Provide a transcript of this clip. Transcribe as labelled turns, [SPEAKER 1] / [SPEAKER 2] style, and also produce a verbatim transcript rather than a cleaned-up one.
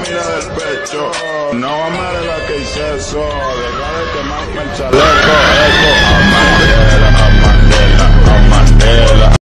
[SPEAKER 1] mira del pecho. No me la que hice eso, deja de quemarme el chaleco.